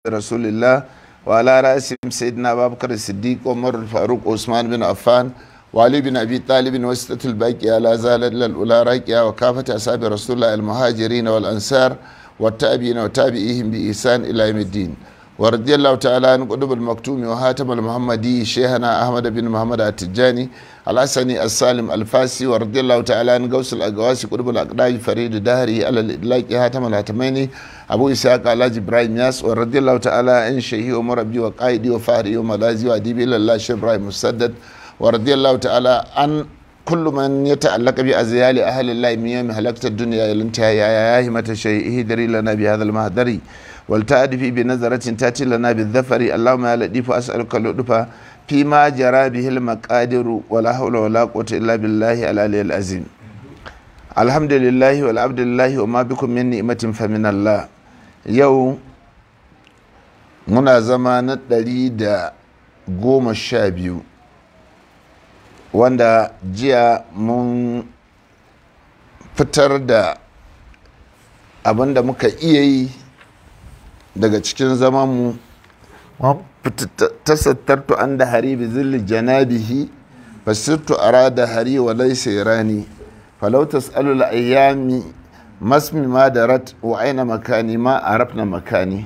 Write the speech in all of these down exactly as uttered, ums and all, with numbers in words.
رسول الله وعلى رأسهم سيدنا أبا بكر الصديق وعمر الفاروق وعثمان بن عفان وعلي بن أبي طالب وستة الباقية لا زالت للأولى راكية وكافة أصحاب رسول الله المهاجرين والأنصار والتابعين وتابعيهم بإحسان إلى يوم الدين. ورضي الله تعالى عن قطب المكتوم وهاتم المحمدي شيخنا أحمد بن محمد التجاني الحسني السالم الفاسي. ورضي الله تعالى عن غوث الأقواسي قطب الأقداج فريد دهري على الإدلاك هاتم الهاتميني أبو إسحاق الحاج إبراهيم ياس. ورضي الله تعالى عن شيخي ومربي وقائدي وفهري وملاذي وأديبي إلى الله شيخ إبراهيم مسدد. ورضي الله تعالى عن كل من يتعلق بأزيال أهل الله من يوم هلكت الدنيا إلى انتهاء يا همة الشيء اهدري لنا بهذا المهدري والتأدفي بنظرة تأتي لنا بالذفر. اللهم يا لطيف أسألك اللطف فيما جرى به المقادر ولا حول ولا قوة إلا بالله العلي العظيم. الحمد لله والعبد لله وما بكم من نعمة فمن الله. يوم منا زمان ɗari da goma sha biyu wanda jiya mun fitar da abin da muka iya yi daga cikin zamanmu tasattartu an da hari bi zilli janabihi fasirtu arada hari wa laysa irani falau tas'alu al-ayyami masmi ma darat wa aina makani ma arafna makani,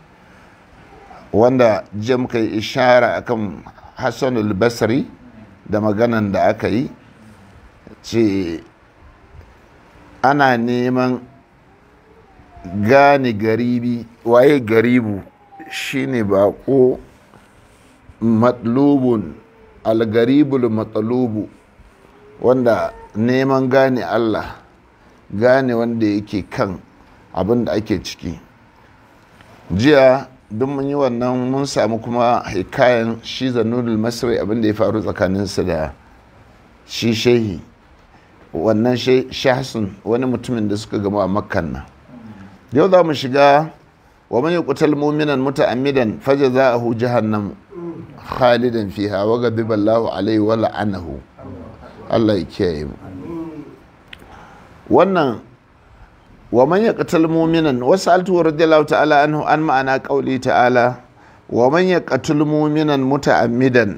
wanda jiya muka yi ishara akan Hassan al-Basri da maganan da aka yi ce ana neman gane garibi. Waye garibu? Shine bako. Matlubun algaribul matlubu, wanda neman gane Allah, gane wanda yake kan abin da ake ciki. Jiya duk mun yi wannan, mun samu kuma hikayen shi Zannunul Masri, abin da ya faru tsakaninsa da shi shehi wannan shahsun, wani mutumin da suka gama a makkan nan. Yau za mu shiga wa man yuqtal mu'minan muta'ammidan fajaza'uhu jahannam khalidan fiha wa ghadiba Allahu alayhi wa la'anahu. Allah ya kiyaye mu. Wannan wa man yaqtal mu'minan wasaltu radiyallahu ta'ala anhu an ma'ana qauli ta'ala wa man yaqtul mu'minan muta'ammidan.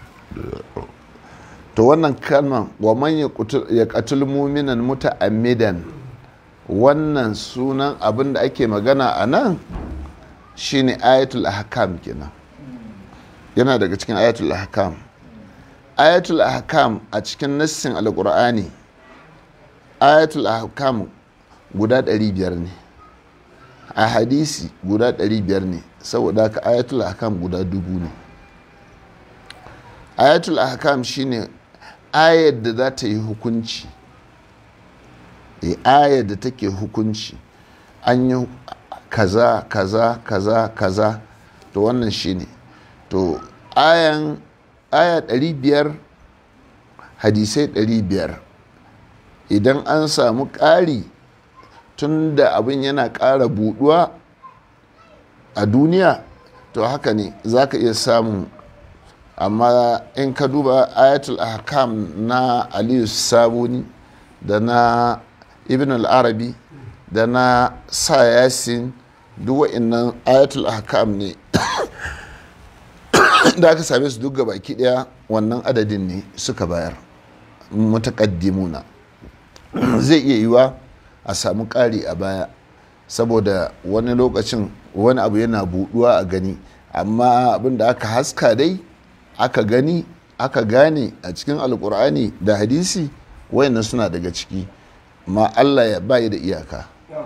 To wannan kalman wa man yaqtul mu'minan muta'ammidan, wannan sunan abin da ake magana a nan shine ayatul ahkam kenan, yana daga cikin ayatul ahkam. Ayatul ahkam a cikin nassin alqur'ani ayatul ahkam guda ɗari biyar ne, a hadisi guda ɗari biyar ne, saboda haka ayatul ahkam guda dubu ne. Ayatul ahkam shine ayar da za ta yi hukunci, e ayar da take hukunci, an yi kaza kaza kaza kaza, to wannan shine. To ayan aya ɗari biyar, hadisai ɗari biyar, idan an samu ƙari tun da abin yana ƙara buɗuwa a duniya, to haka ne za ka iya samun. Amma in ka duba ayatul ahkam na Aliyu Sabuni da na Ibn al-Arabi da na Sa Yasin, duk wa'innan ayatul ahkam ne da aka same su duk gabaki daya wannan adadin ne suka bayar, mutaqaddimuna. Zai iya yiwa a samu ƙari a baya saboda wani lokacin wani abu yana buɗuwa a gani, amma abin da aka haska dai aka gani aka gane a cikin alkur'ani da hadisi, wayannan suna daga ciki, ma Allah ya bayi da iyaka.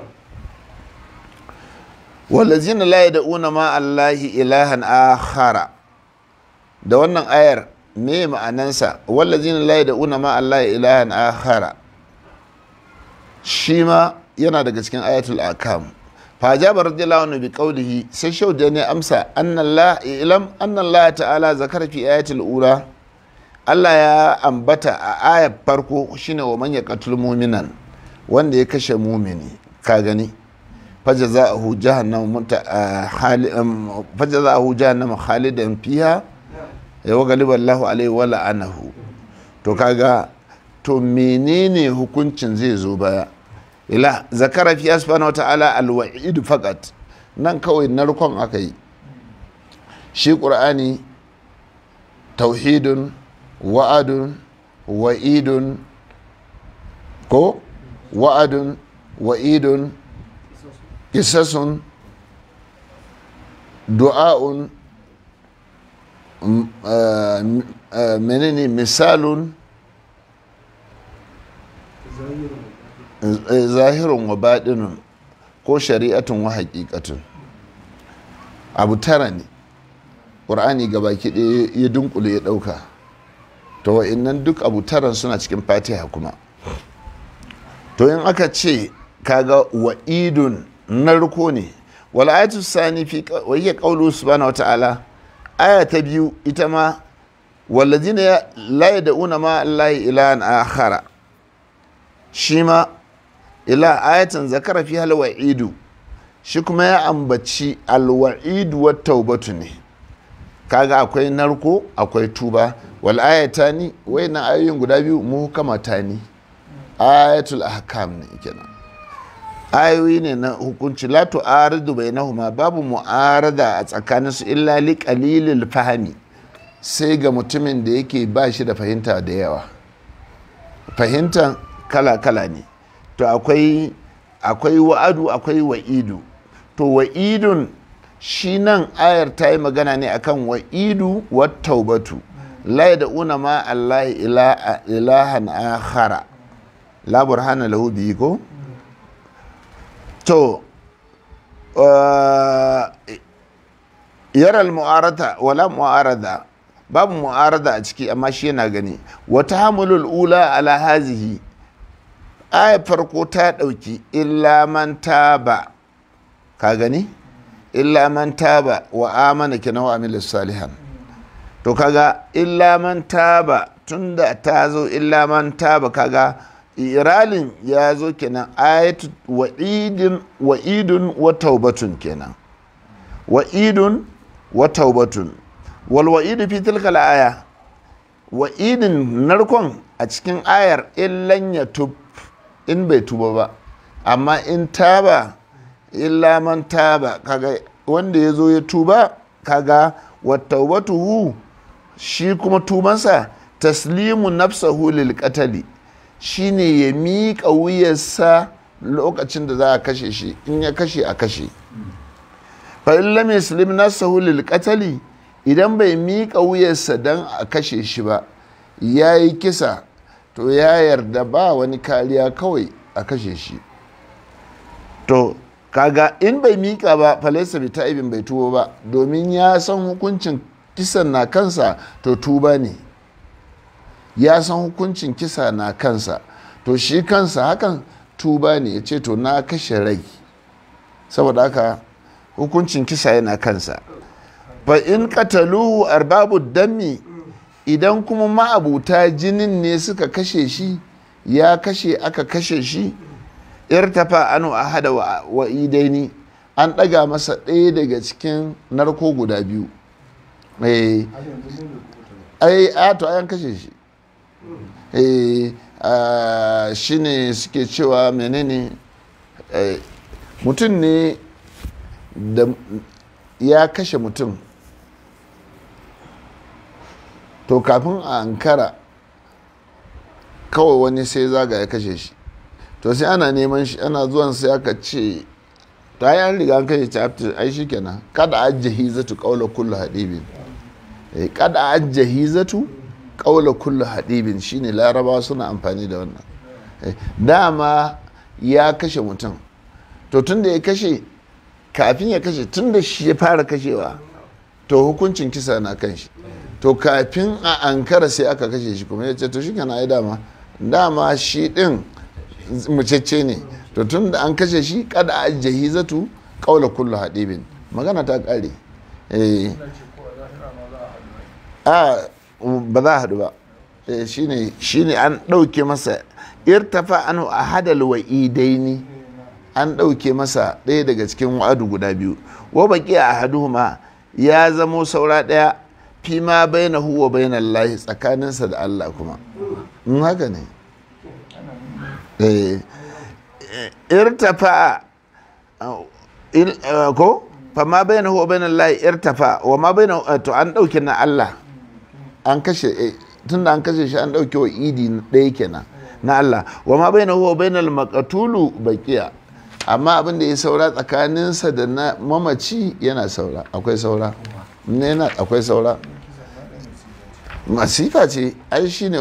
wallazina la yad'una ma Allahi ilahan akhara, da wannan ayar me ma'anansa? wallazina la yad'una ma Allahi ilahan akhara shi ma yana daga cikin ayatul akam. fa jaba radiyallahu anhu bi qawlihi, sai shauda ne amsa anna Allah ilam anna Allah ta'ala zakara fi ayatul ula, Allah ya ambata a ayar farko shine wa man yaqtul mu'minan, wanda ya kashe mumini, ka gani fajaza'uhu jahannam muta fajaza'uhu jahannam khalidan fiha ya wa ghaliba Allahu alaihi wa la'anahu. To kaga, to menene hukuncin zai zo baya? ila zakara fi subhanahu wa ta'ala alwa'id faqat, nan kawai narkon aka yi shi ƙur'ani tauhidun wa'adun wa'idun ko wa'adun wa'idun kisasun du'a'un menene misalun zahirun wa baɗinun ko shari'atun wa haƙiƙatun abu tara ne ƙur'ani gabaki ɗaya ya dunkule ya ɗauka to wa'innan duk abu taran suna cikin fatiha kuma to in aka ce kaga wa'idun narko ne wal ayatu sani fi wa hiya qawlu subhanahu wata'ala aya ta biyu ita ma wallazina la yad'una ma allahi ilahan akhara shi ma ila ayatan zakara fi hal wa'idu shi kuma ya ambaci alwa'idu wa taubatu ne kaga akwai narko akwai tuba wal ayatani wayannan ayoyin guda biyu muhkamatani ayatul ahkam ne kenan ayoyi ne na hukunci la tu'aridu bainahuma babu mu'arada a tsakaninsu illa li qalilil fahmi sai ga mutumin da yake ba shi da fahimta da yawa fahimtan kala kala ne to akwai akwai wa'adu akwai wa'idu to wa'idun shi nan ayar ta yi magana ne akan wa'idu wa taubatu la yad'una ma allahi ilahan akhara la burhana lahu bihi ko to yara al-mu'arata wala mu'arada babu mu'arada a ciki amma shi yana gani wata hamulul ula ala hazihi aya farko ta dauki illa man taba ka gani illa man taba wa amana kina wa amila salihan to kaga illa man taba tunda ta zo illa man taba kaga iralin ya zo kenan ayatu wa'idin wa'idun wa taubatun kenan wa'idun wa taubatun wal wa'idu fi tilka al-aya wa'idin narkon a cikin ayar illan ya tub in bai tuba ba amma in taba illa man taba kaga wanda ya zo ya tuba kaga wa taubatuhu shi kuma tubansa taslimu nafsahu lil qatali shine ya miƙa wuyarsa lokacin da za a kashe shi in ya kashe a kashe fa in lam yaslim nafsahu lil qatali idan bai miƙa wuyarsa dan a kashe shi ba yayi kisa to ya yarda ba wani kariya kawai a kashe shi to kaga in bai miƙa ba falaisa bi ta'ibin bai tuba ba domin ya san hukuncin kisan na kansa to tuba ne ya san hukuncin kisa na kansa to shi kansa hakan tuba ne ya ce to na kashe rai saboda haka hukuncin kisa yana kansa fa in qataluhu arbabu dami idan kuma ma'abuta jinin ne suka kashe shi ya kashe aka kashe shi irtafa anu ahada wa idaini an daga masa ɗaya daga cikin narko guda biyu eh ai a to ayan kashe shi eh shine suke cewa menene mutum ne da ya kashe mutum to kafin a ankara kawai wani sai zaga ya kashe shi to sai ana neman shi ana zuwan sai aka ce ta yi an riga an kashe chapter ai shi kenan kada ajjahi zatu kaula kullu hadibin kada ajjahi zatu kaula kullu hadibin shine larabawa suna amfani da wannan dama ya kashe mutum to tun da ya kashe kafin ya kashe tun da shi ya fara kashewa to hukuncin kisa na kan shi to kafin a ankara sai aka kashe shi kuma ya ce to shi kana ai dama dama shi din mucece ne to tun da an kashe shi kada a jahizatu kaula kullu hadibin magana ta kare eh a ba za a hadu ba shine shine an dauke masa irtafa anu ahadal wa'idaini an dauke masa ɗaya daga cikin wa'adu guda biyu wa baqi ahaduhuma ya zamo saura ɗaya fi ma bainahu wa bainallahi tsakaninsa da Allah kuma in haka ne irtafa ko fa ma bainahu wa bainal lahi irtafa wa ma bainahu to an dauke na Allah an kashe tunda an kashe shi an dauke wa idi ɗaya kenan na Allah wa ma bainahu wa bainal maqtulu baqiya amma abin da ya saura tsakaninsa da na mamaci yana saura akwai saura ne yana akwai saura masifa ce ai shine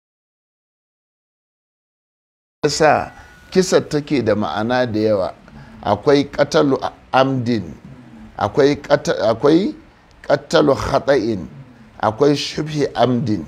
sa kisa take da ma'ana da yawa akwai qatalu amdin akwai akwai qatalu khata'in akwai shubhi amdin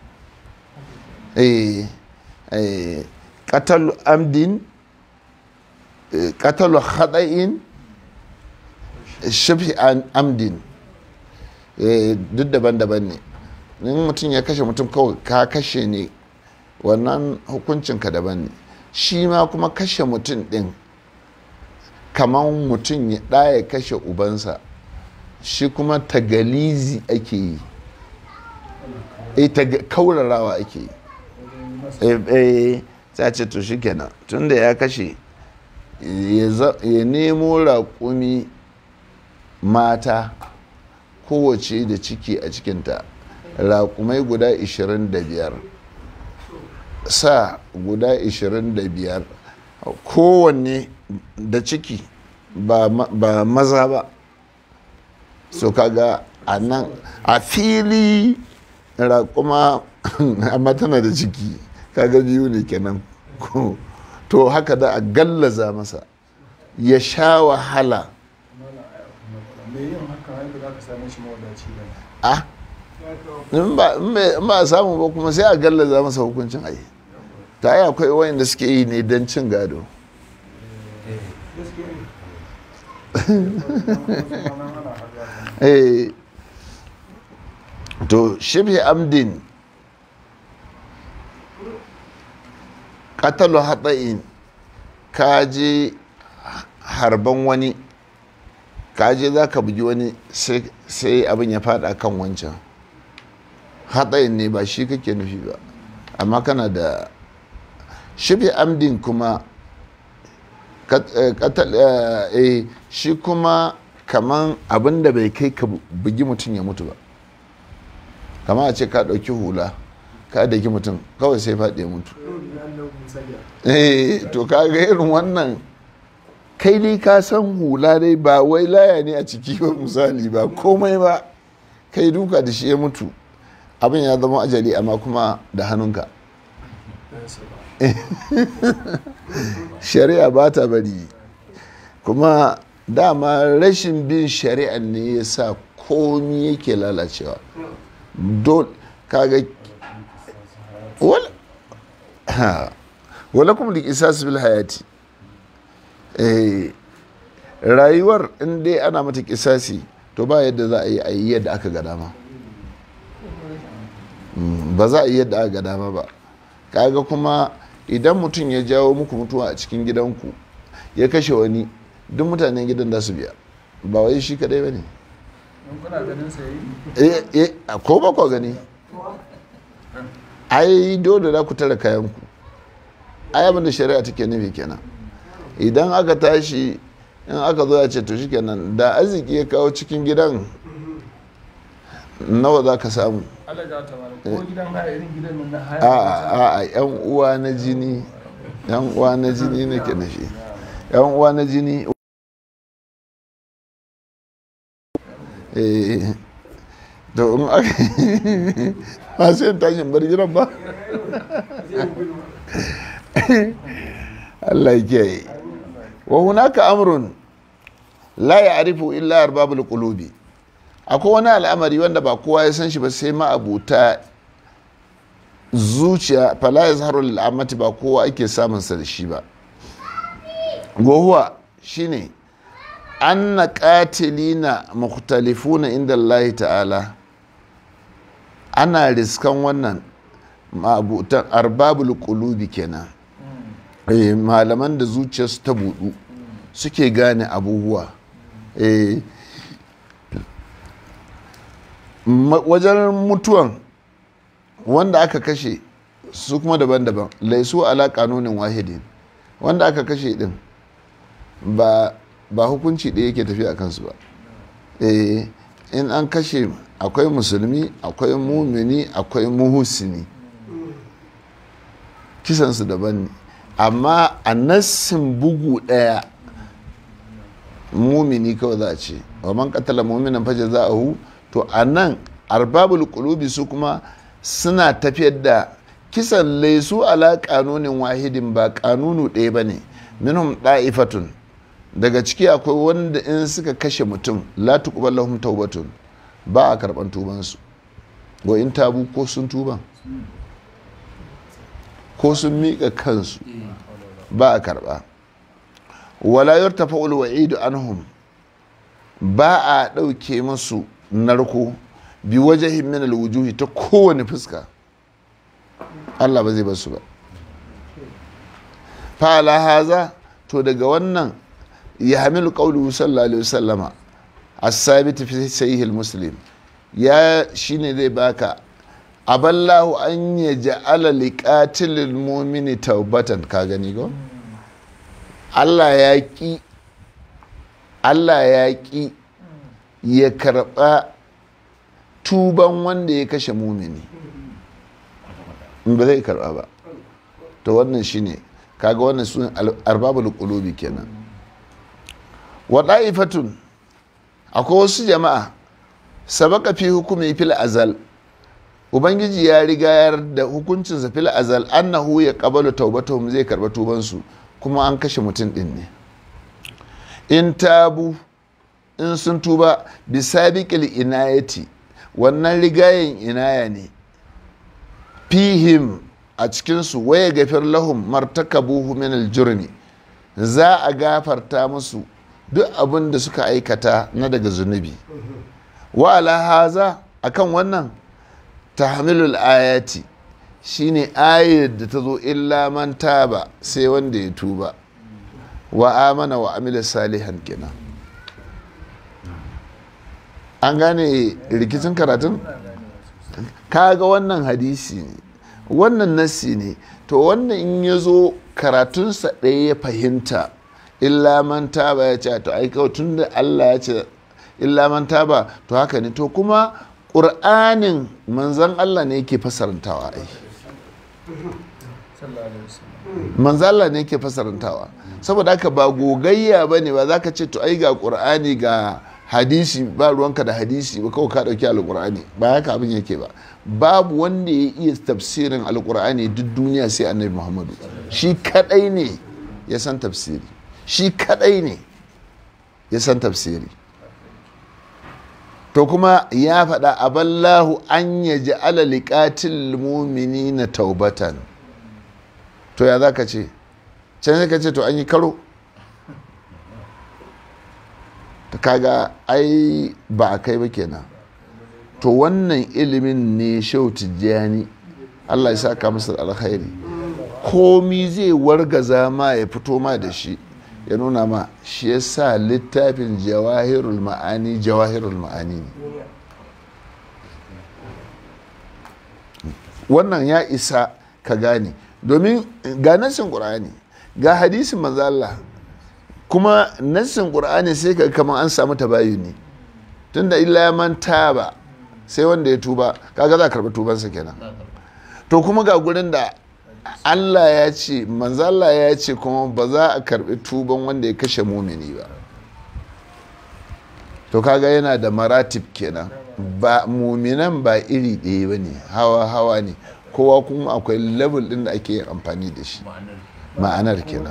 eh eh qatalu amdin qatalu khata'in shubhi amdin eh duk daban-daban ne in mutum ya kashe mutum kawai ka kashe ne wannan hukuncinka daban ne shi ma kuma kashe mutum din kamar mutum ya ɗaya kashe ubansa shi kuma tagalizi ake yi e kaurarawa ake yi e ta ce to shi kenan tun da ya kashe ya nemo raƙumi mata kowace da ciki a cikinta raƙumai guda ishirin da biyar sa guda ishirin da biyar kowanne da ciki ba maza ba so kaga a nan a fili raƙuma amma tana da ciki kaga biyu ne kenan to haka da a gallaza masa ya sha wahala a in ba a samu ba kuma sai a gallaza masa hukuncin ayi ta yi akwai wayanda suke yi ne don cin gado to shibhi amdin qatalu hata'in kaje harban wani kaje za ka bugi wani sai abin ya fada kan wancan hata'in ne ba shi kake nufi ba amma kana da shibhi amdin kuma shi kuma kaman abin da bai kai ka bugi mutum ya mutu ba kama a ce ka ɗauki hula ka daki mutum kawai sai faɗi ya mutu eh to ka ga irin wannan kai dai ka san hula dai ba wai laya ne a ciki ba misali ba komai ba kai duka da shi ya mutu abin ya zama ajali amma kuma da hannunka shari'a ba ta bari kuma dama rashin bin shari'a ne ya sa komi yake lalacewa dole kaga wala wala kuma da kisas bil hayati rayuwar in dai ana mata kisasi to ba yadda za a yi a yi yadda aka ga dama ba za a yi yadda aka ga dama ba kaga kuma idan mutum ya jawo muku mutuwa a cikin gidanku ya kashe wani duk mutanen gidan da su biya ba wai shi kadai ba ne ko ba kwa gani ai dole za ku tara kayanku ai abin da shari'a take nufi kenan idan aka tashi in aka zo ya ce to shikenan da arziki ya kawo cikin gidan nawa za ka samu a yan uwa na jini yan uwa na jini nake nufi yan uwa na jini eh to in aka masu yin tashin bar gidan ba Allah ya kiyaye wa hunaka amrun la ya'rifu illa arbabul qulubi akwai wani al'amari wanda ba kowa ya san shi ba sai ma'abuta zuciya fala yazharu lil ammati ba kowa ake samun sa da shi ba gohuwa shine anna qatilina mukhtalifuna inda Allah ta'ala ana riskan wannan ma'abutan arbabul qulubi kenan eh malaman da zuciyarsu ta budu suke gane abubuwa eh wajen mutuwan wanda aka kashe su kuma daban-daban laisu ala kanunin wahidin wanda aka kashe din ba ba hukunci ɗaya yake tafiya a kansu ba. eh in an kashe akwai musulmi akwai mumini akwai muhusini, kisansu daban ne, amma a nassin bugu ɗaya mumini kawai za a ce wa man qatala mu'minan fa jazaohu. To a nan arbabul qulubi su kuma suna tafiyar da kisan laisu ala kanunin wahidin, ba kanunu ɗaya ba ne. minhum da'ifatun, daga ciki akwai wanda in suka kashe mutum la tuqbal lahum taubatun, ba a karban tubansu. wa in tabu, ko sun tuban ko sun miƙa kansu ba a karba. wala yartafa'ul wa'idu anhum, ba a ɗauke musu narko bi wajahin min alwujuhi, ta kowane fuska Allah ba zai bar su ba. fa ala haza, to daga wannan ya hamilu qawluhu sallallahu alaihi wasallama as-sabit fi sahih al-muslim, ya shine zai baka aballahu an yaj'ala liqatilil mu'mini tawbatan. ka gani go Allah ya ki Allah ya ki ya karɓa tuban wanda ya kashe mumini, ba zai karɓa ba. to wannan shine kaga wannan sunan arbabul qulubi kenan. wa da'ifatun, akwai wasu jama'a sabaka fi hukumi fil azal, ubangiji ya riga da hukuncinsa fil azal annahu ya qabalu tawbatuhum, zai karɓa tubansu, kuma an kashe mutum din ne. in tabu, in sun tuba bisabiqil inayati, wannan rigayen inaya ne, fihim, a cikinsu, waya gafir lahum martakabuhu min aljurmi, za a gafarta musu duk abin da suka aikata na daga zunubi. wa ala haza, akan wannan tahmilul ayati, shine ayar da ta zo illa man taba, sai wanda ya tuba wa amana wa amila salihan kenan. an gane rikicin karatun? kaga wannan hadisi ne, wannan nassi ne. to wannan in ya zo karatunsa ɗaya ya fahimta, illa man taba, ya ce to ai kawai tun da Allah ya ce illa man taba, to haka ne. to kuma ƙur'anin manzan Allah ne yake fasarantawa ai manzan Allah ne yake fasarantawa, saboda haka ba gogayya ba ne, ba za ka ce to ai ga ƙur'ani ga hadisi, ba ruwanka da hadisi ba kawai ka ɗauki alƙur'ani, ba haka abin yake ba. babu wanda ya iya tafsirin alƙur'ani duk duniya sai annabi Muhammadu, shi kadai ne ya san tafsiri, shi kadai ne ya san tafsiri. to kuma ya faɗa aballahu an ya ji alaliƙatil mumini na taubatan. to ya za ka ce can sai ka ce to an yi karo, ta kaga ai ba a kai ba kenan. to wannan ilimin ne Shehu Tijjani, Allah ya saka masa alkhairi, komi zai wargaza ma ya fito ma da shi, ya nuna ma, shi ya sa littafin jawahirul ma'ani jawahirul ma'ani ne. wannan ya isa ka gane, domin ga nassin ƙur'ani ga hadisin manzo Allah, kuma nassin ƙur'ani sai ka kamar an samu tabayuni, tunda illa man taba, sai wanda ya tuba, kaga za a karɓi tubansa kenan. to kuma ga gurin da Allah ya ce, manzo Allah ya ce kuma ba za a karbi tuban wanda ya kashe mumini ba. to kaga yana da maratib kenan, ba muminan ba iri ɗaya ba ne, hawa hawa ne, kowa kuma akwai level ɗin da ake amfani da shi, ma'anar kenan.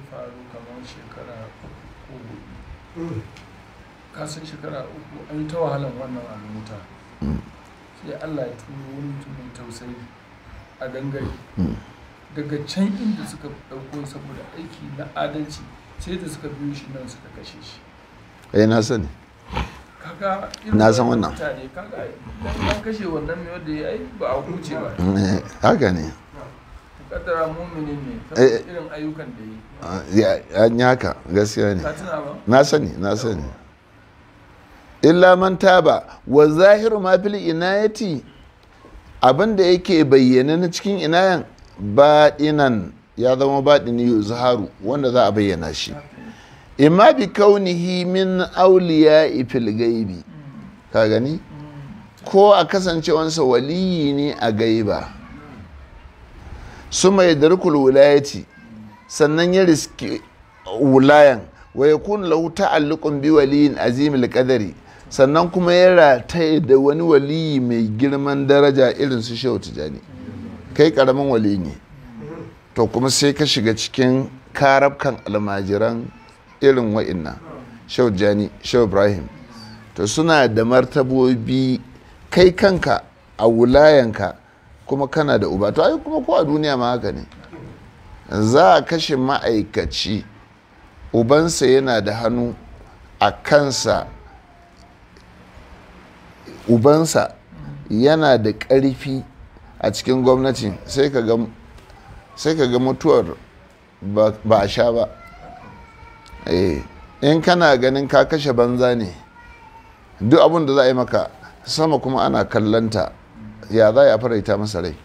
kasan shekara uku an yi ta wahalar wannan al'umuta, sai Allah ya turo wani mutum mai tausayi a dangare, daga can inda suka ɗauko saboda aiki na adalci, sai da suka biyo shi nan suka kashe shi. eh na sani, kaga na san wannan mutane, kaga idan an kashe wannan mai wanda ya yi ba a huce ba. haka ne, kaddara muminin ne saboda irin ayyukan da yi ya yi haka, gaskiya ne, ka tuna ba? na sani na sani. illa man taba wa zahiru ma fil inayati, abinda yake bayyana na cikin inayan baɗinan, ya zama baɗini yuzharu, wanda za a bayyana shi. imma bi kaunihi min auliya fil gaibi, ka gani, ko a kasancewansa waliyi ne a gaiba, su mai darkul wulayati, sannan ya riski wulayan, wa yakun lahu ta'alluqun bi waliyin azimil qadari, sannan kuma ya rataye da wani waliyi mai girman daraja irin su Shehu Tijani. Kai karamin wali ne, to kuma sai ka shiga cikin karabkan almajiran irin wa'inna Shehu Tijani, Shehu Ibrahim, to suna da martabobi, kai kanka a wulayanka kuma kana da uba. To ai kuma ko a duniya ma haka ne, za a kashe ma'aikaci, ubansa yana da hannu a kansa, ubansa yana da ƙarfi a cikin gwamnati, sai ka ga mutuwar ba a sha ba. In kana ganin ka kashe banza ne, duk abin da za a yi maka sama kuma ana kallanta, ya za a faraita masa rai.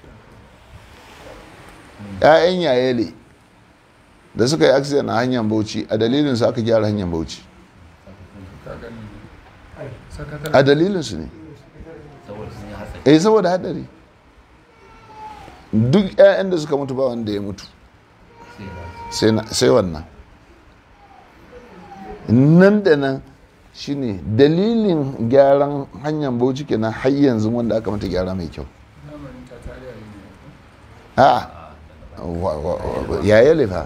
'Ya'yan yayele da suka yi accident a hanyar Bauchi, a dalilinsu aka gyara hanyar Bauchi, a dalilinsu ne, eh saboda hadari. Duk 'ya'yan da suka mutu ba wanda ya mutu sai wannan, nan da nan shine dalilin gyaran hanyar Bauchi kenan har yanzu wanda aka mata gyara mai kyau. a yaya lefa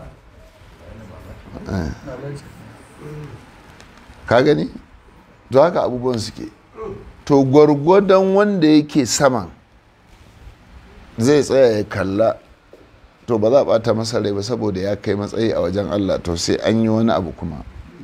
ka gani, to haka abubuwan suke. To gwargwadon wanda yake saman zai tsaya ya kalla, to ba za a bata masa rai ba saboda ya kai matsayi a wajen Allah, to sai an yi wani abu kuma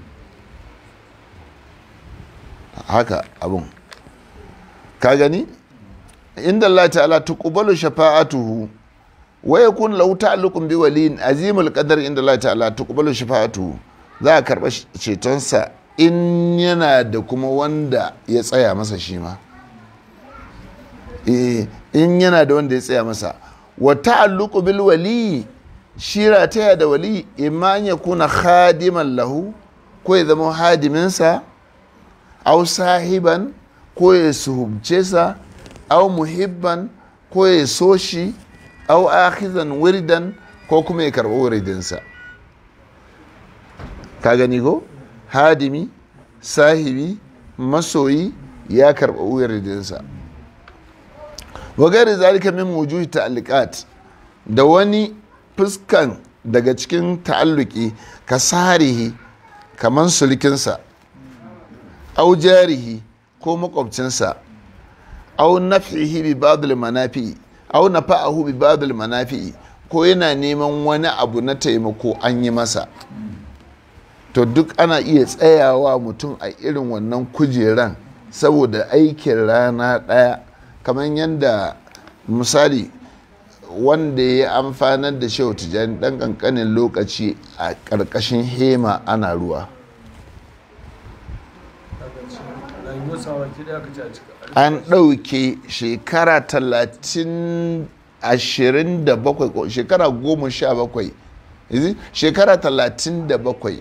haka abun. Ka gani, inda Allah ta'ala tuqbalu shafa'atuhu wa yakun lahu ta'alluqun bi waliyin azimul qadar, inda Allah ta'ala tuqbalu shafa'atuhu, za a karba cetonsa in yana da kuma wanda ya tsaya masa shi ma, in yana da wanda ya tsaya masa. Wa ta'alluqu bil wali, shira taya da wali, imma an yakuna khadiman lahu, ko ya zama hadiminsa, au sahiban, ko ya suhubce sa, au muhibban, ko ya so shi, au akhizan wirdan, ko kuma ya karɓi wuridinsa. Ka gani ko? Hadimi, sahibi, masoyi, ya karɓi wuridinsa. Wa gari zalika min wujuhi ta'alluqat, da wani fuskan daga cikin ta'alluki, ka sarihi, kaman sulkinsa, au jarihi, ko makwabcinsa, au naf'ihi bi ba'dil manafi'i, au nafa'ahu bi ba'dil manafi'i, ko yana neman wani abu na taimako an yi masa. To duk ana iya tsayawa mutum a irin wannan kujeran saboda aikin rana ɗaya, kamar yadda misali wanda ya amfanar da Shehu Tijjani ɗan ƙanƙanin lokaci a ƙarƙashin hema ana ruwa. An ɗauke shekara talatin ashirin da bakwai, shekara goma sha bakwai, shekara talatin da bakwai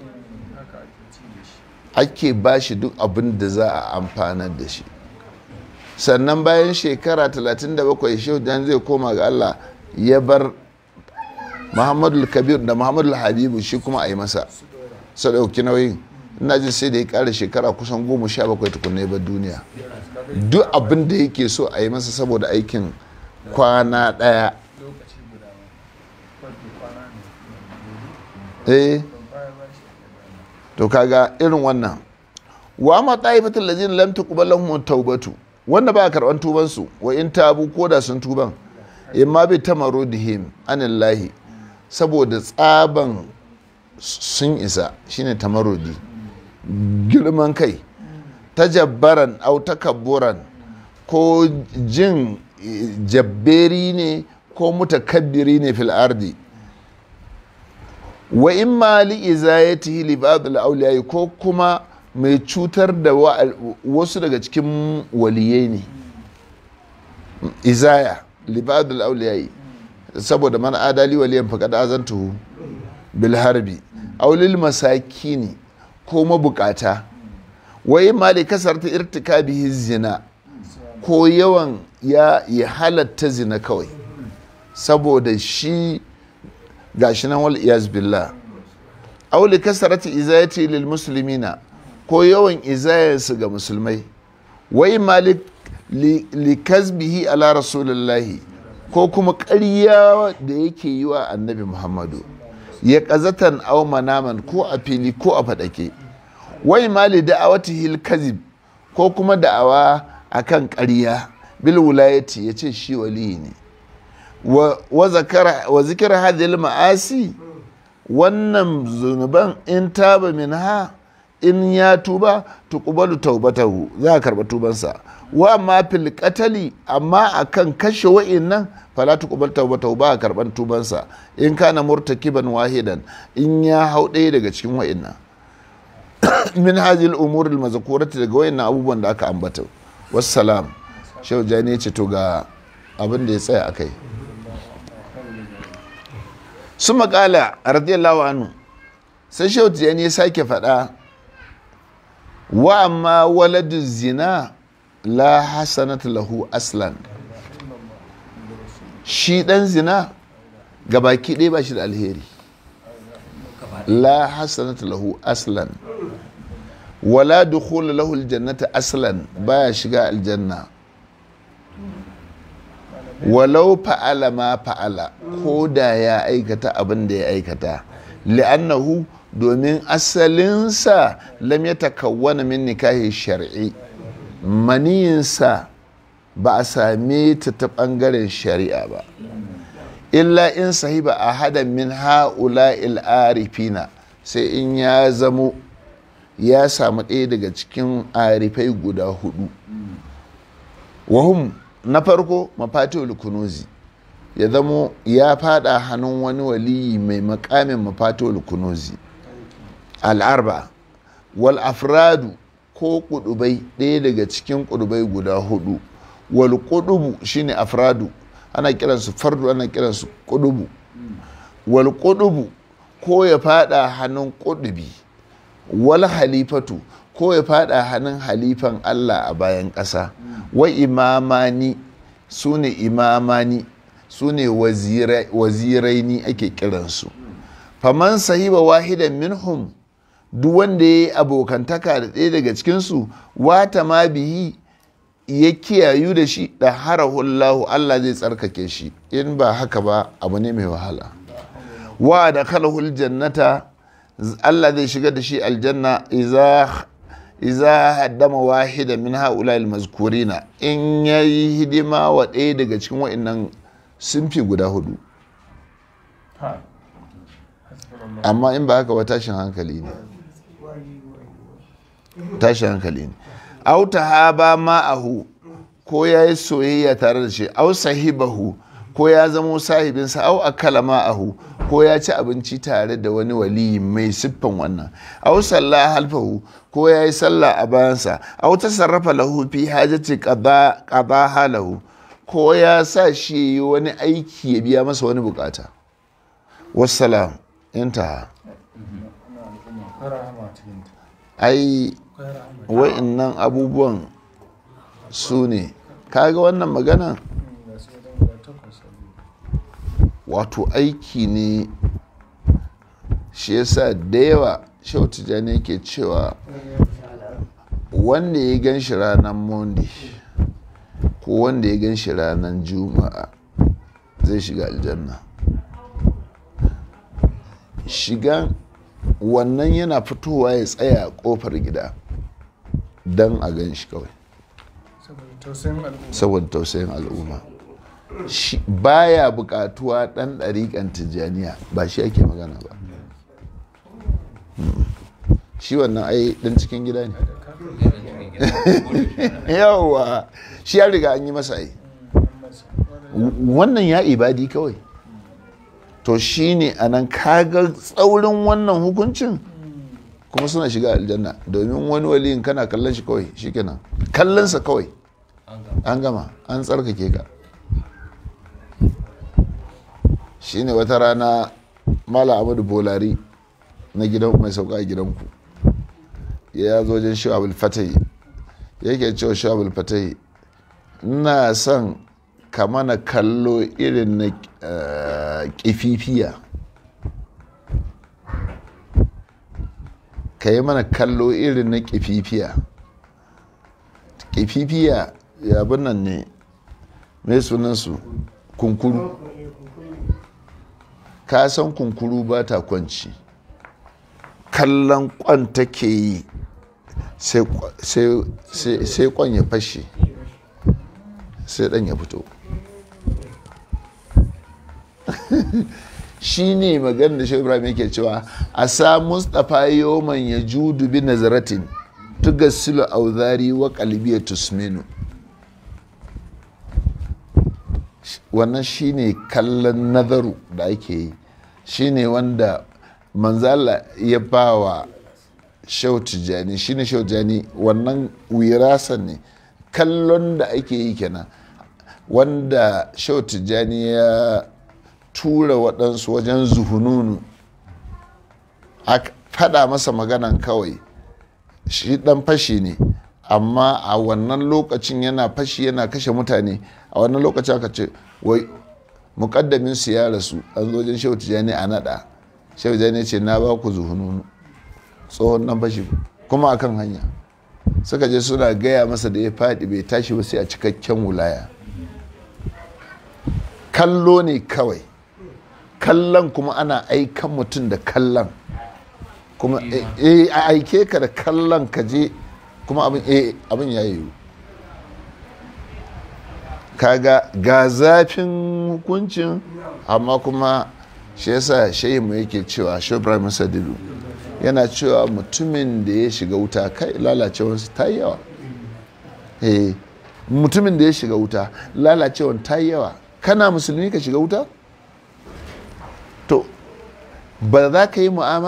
ake ba shi duk abin da za a amfanar da shi. Sannan bayan shekara talatin da bakwai Shehu Tijjani zai koma ga Allah, ya bar Muhammadu Kabir da Muhammadu Habibu shi kuma a yi masa su ɗauki nauyin. Ina jin sai da ya ƙara shekara kusan goma sha bakwai tukunna ba duniya. Duk abin da yake so a yi masa saboda aikin kwana ɗaya. Eh, to kaga irin wannan. Wa ma ta'ifatul ladina lam tuqbal lahum tawbatu, wanda ba karban tuban su, wa in tabu ko da sun tuban, imma bi tamarudihim anillahi, saboda tsaban sun isa, shine tamarudi, girman kai, tajabbaran au takabburan, ko jin jabberi ne ko mutakabbiri ne fil ardi, wa imma li izayatihi li ba'd al awliya, ko kuma mai cutar da wasu daga cikin waliyai ne, izaya li ba'd al awliya, saboda man adali waliyan faqad azantuhu bil harbi, aulil masakini ko mabukata wai mali kasarta irtikabihi zina ko yawan ya ya halatta zina kawai saboda shi gashi nan wal iyaz billah auli kasarati izayati lil muslimina ko yawan izayarsu ga musulmai wai mali li kazbihi ala rasulillahi ko kuma ƙarya da yake yi wa annabi muhammadu ya ƙazatan au manaman ko a fili ko a faɗake wai mali da'awatihi al kazib ko kuma da'awa akan ƙarya bil wulayati ya ce shi wali ne wa zikira hadhihi ma'asi wannan zunuban in taba minha in ya tuba tuqbalu taubatahu za a karba tubansa wa ma fil qatali amma akan kashe wa'innan fala tuqbal taubatahu ba a karban tubansa in kana murtakiban wahidan in ya hau ɗaya daga cikin wa'innan min hadhihi al umur al mazkurati daga wa'innan abubuwan da aka ambata wassalam shehu jani ce to ga abin da ya tsaya akai su makala radiyallahu anhu sai shehu jani ya sake faɗa wa amma waladu zina la hasanata lahu aslan shi dan zina gabaki ɗaya ba shi da alheri la hasanata lahu aslan wala dukhul lahu aljannata aslan baya shiga aljanna walau fa'ala ma fa'ala ko da ya aikata abin da ya aikata li'annahu domin asalinsa lam ya takawwana min nikahi shar'i maniyinsa ba a same ta ta ɓangaren shari'a ba illa in sahiba a hadan min ha'ula arifina sai in ya zamo ya samu ɗaya daga cikin arifai guda hudu wahum na farko mafatihul kunuzi ya zamo ya fada hannun wani waliyi mai makamin mafatihul kunuzi al'arba wal afradu ko kudubai ɗaya daga cikin kudubai guda hudu wal kudubu shine afradu ana kiransu fardu ana kiransu kudubu wal kudubu ko ya fada hannun kudubi wal halifatu ko ya fada hannun halifan Allah a bayan ƙasa wa imamani su ne imamani su ne waziraini ake kiransu faman sahiba wahidan minhum duk wanda ya yi abokantaka da ɗaya daga cikinsu wata ma bihi ya kiyayu da shi da harahullahu Allah zai tsarkake shi in ba haka ba abu ne mai wahala wa da kalahul jannata Allah zai shiga da shi aljanna iza iza haddama wahida min haula almazkurina in yayi hidima wa ɗaya daga cikin wa'annan sunfi guda hudu amma in ba haka ba tashin hankali ne tashin hankali ne au tahaba ma'ahu ko yayi soyayya tare da shi au sahibahu ko ya zamo sahibinsa au akala ma'ahu ko ya ci abinci tare da wani wali mai siffan wannan au sallah halfahu ko ya yi sallah a bayansa au ta sarrafa lahu fi hajati qada halahu ko ya sa shi wani aiki ya biya masa wani bukata wassalam intaha ai wa'innan abubuwan su ne kaga wannan magana wato aiki ne shi yasa da yawa shehu tijjani ke cewa wanda ya gan shi ranar monday ko wanda ya gan shi ranar juma'a zai shiga aljanna shigan wannan yana fitowa ya tsaya a kofar gida don a gan shi kawai saboda tausayin al'umma baya bukatuwa dan ɗariƙan tijjaniya ba shi ake magana ba shi wannan ai dan cikin gida ne yawa shi ya riga an yi masa ai wannan ya ibadi kawai to shi ne a nan kaga tsaurin wannan hukuncin kuma suna shiga aljanna domin wani waliyin kana kallon shi kawai shi kenan kallonsa kawai an gama an tsarkake ka shine wata rana mala amadu bolari na gidan mai sauka a gidanku ya zo wajen shi abul fatahi yake cewa shi abul fatahi ina son ka mana kallo irin na kififiya ka yi mana kallo irin na kififiya kififiya yabin nan ne mai sunansu kunkuru ka san kunkuru ba ta kwanci kallon kwan take yi sai kwan ya fashe sai dan ya fito shi ne magana da shehu ibrahim yake cewa a sa mustapha yoman ya judu bi nazaratin tugassilu auzari wa qalbi tusminu wannan shine kallon nazaru da ake yi shine wanda manzala ya bawa shehu tijjani shine shehu tijjani wannan wirasan ne kallon da ake yi kenan wanda shehu tijjani ya tura waɗansu wajen zuhununu a faɗa masa maganan kawai shi ɗan fashi ne amma a wannan lokacin yana fashi yana kashe mutane a wannan lokacin aka ce wai mukaddamin su ya rasu an zo wajen shehu tijjani a naɗa shehu tijjani ce na ba ku zuhununu tsohon ɗan fashi kuma akan hanya suka je suna gaya masa da ya faɗi bai tashi ba sai a cikakken wulaya kallo ne kawai kallon kuma ana aikan mutum da kallon kuma a aike ka da kallon ka je kuma abin ya yiwu kaga ga zafin hukuncin amma kuma shi yasa shehu yake cewa shehu ibrahim sadidu yana cewa mutumin da ya shiga wuta kai lalacewarsa ta yi yawa mutumin da ya shiga wuta lalacewar ta yi yawa kana musulmi ka shiga wuta to ba za ka yi mu'amala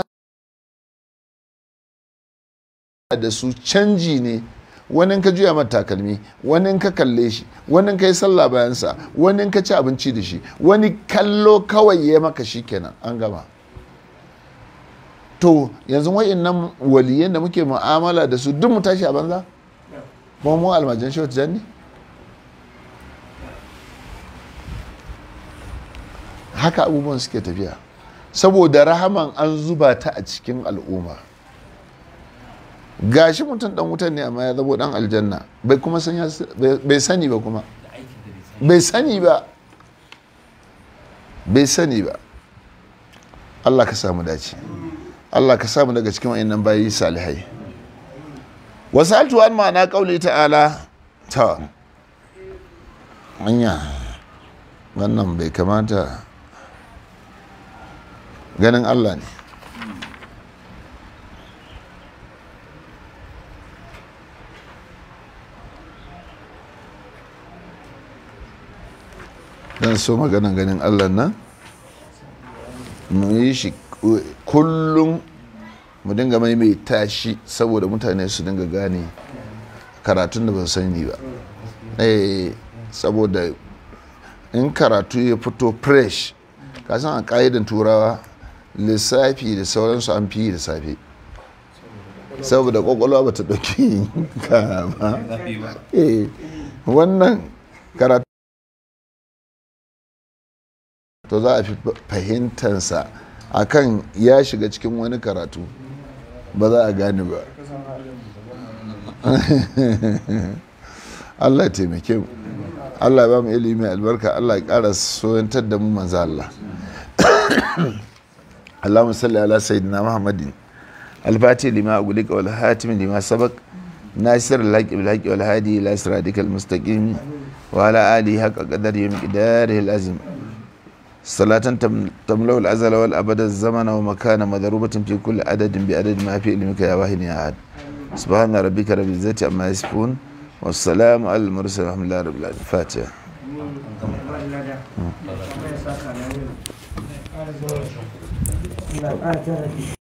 da su canji ne wani ka juya mata takalmi wani ka kalle shi wani ka yi sallah bayansa wani ka ci abinci da shi wani kallo kawai ya maka shi kenan an gama to yanzu wa'innan waliyan da muke mu'amala da su duk mu tashi a banza kuma mu almajan shehu tijjani haka abubuwan suke tafiya saboda rahaman an zuba ta a cikin al'umma gashi mutum dan wutan ne amma ya zabo dan aljanna bai kuma san bai sani ba kuma bai sani ba bai sani ba Allah ka samu dace Allah ka samu daga cikin wayannan bayi salihai wasaltu an ma'ana qauli ta'ala ta anya wannan bai kamata ganin Allah ne dan so maganan ganin Allah nan mu yi shi kullum mu dinga maimaita shi saboda mutane su dinga gane karatun da ba sani ba eh saboda in karatu ya fito fresh kasan a ka'idan turawa lissafi da sauransu an fi da safe saboda kwakwalwa ba ta ɗauki ka ba eh wannan karatu to za a fi fahimtansa akan ya shiga cikin wani karatu ba za a gane ba Allah taimake mu Allah ba mu ilimi albarka Allah ya ƙara soyantar da mu manzo Allah Allahumma salli ala sayyidina Muhammadin al-fatih lima agulika wal hatim lima sabaq nasir al-haqi bil haqi wal hadi ila siratikal mustaqim wa ala alihi haqqa qadari miqdarihi al-azim صلاة تملأ الأزل والأبد الزمن ومكان مضروبة في كل عدد بعدد ما في علمك يا واحد يا أحد سبحان ربك رب العزة عما يصفون والسلام على المرسلين الحمد لله رب العالمين الفاتحة